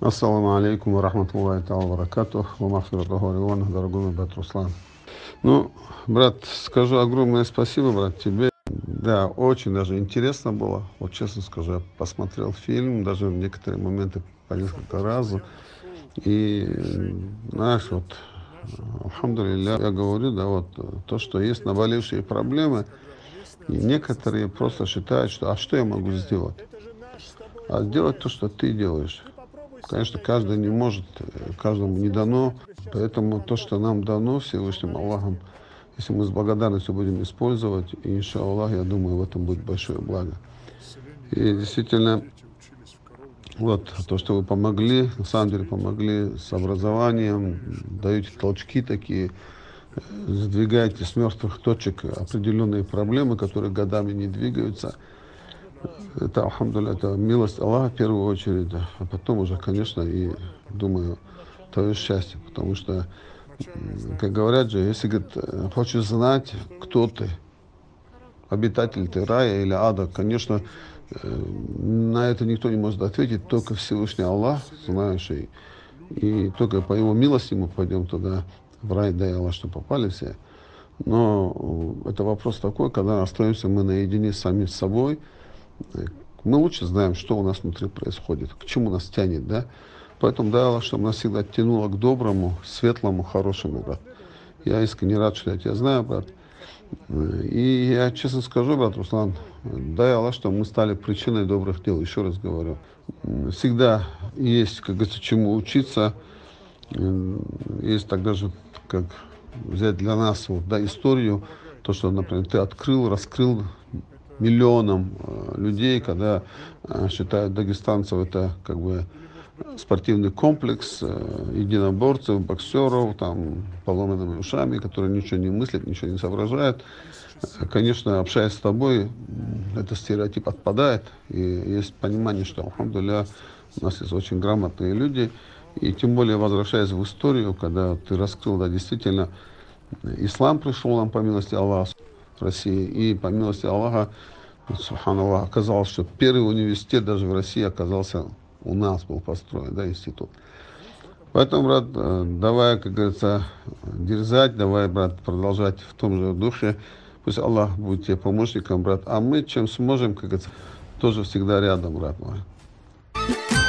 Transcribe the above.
Ассаламу алейкум ва рахматуллахи ва баракатух, ва махфиратуху риван, дорогой мой брат Руслан. Ну, брат, скажу огромное спасибо, брат, тебе. Да, очень даже интересно было. Вот честно скажу, я посмотрел фильм, даже в некоторые моменты по несколько раз. И, знаешь, вот, алхамдулилля, я говорю, да, вот, то, что есть наболевшие проблемы, и некоторые просто считают, что, а что я могу сделать? А сделать то, что ты делаешь. Конечно, каждый не может, каждому не дано, поэтому то, что нам дано Всевышним Аллахом, если мы с благодарностью будем использовать, и, иншаллах, я думаю, в этом будет большое благо. И действительно, вот то, что вы помогли, на самом деле помогли с образованием, даете толчки такие, сдвигаете с мертвых точек определенные проблемы, которые годами не двигаются. Это, алхамдулилля, это милость Аллаха в первую очередь, да. А потом уже, конечно, и, думаю, твое счастье, потому что, как говорят же, если, говорит, хочешь знать, кто ты, обитатель ты рая или ада, конечно, на это никто не может ответить, только Всевышний Аллах, знаешь, и только по его милости мы пойдем туда, в рай, дай Аллах, что попали все. Но это вопрос такой, когда остаемся мы наедине сами с собой, мы лучше знаем, что у нас внутри происходит, к чему нас тянет, да. Поэтому дай Аллах, чтобы нас всегда тянуло к доброму, светлому, хорошему, брат. Я искренне рад, что я тебя знаю, брат. И я честно скажу, брат Руслан, дай Аллах, чтобы мы стали причиной добрых дел. Еще раз говорю. Всегда есть, как говорится, чему учиться. Есть тогда же, как взять для нас вот, да, историю, то, что, например, ты открыл, раскрыл миллионам людей, когда считают дагестанцев это как бы спортивный комплекс единоборцев, боксеров, там, поломанными ушами, которые ничего не мыслят, ничего не соображают. Конечно, общаясь с тобой, этот стереотип отпадает, и есть понимание, что, алхамдулилля, у нас есть очень грамотные люди, и тем более, возвращаясь в историю, когда ты раскрыл, да, действительно, ислам пришел нам по милости Аллаха в России, и по милости Аллаха, субханаллах, оказалось, что первый университет даже в России оказался у нас, был построен, да, институт. Поэтому, брат, давай, как говорится, дерзать, давай, брат, продолжать в том же духе. Пусть Аллах будет тебе помощником, брат. А мы, чем сможем, как говорится, тоже всегда рядом, брат мой.